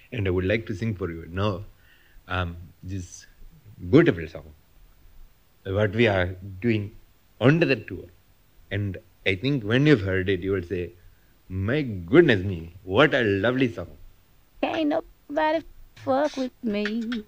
And I would like to sing for you now this beautiful song, what we are doing under the tour. And I think when you've heard it, you will say, my goodness me, what a lovely song. Can't nobody fuck with me.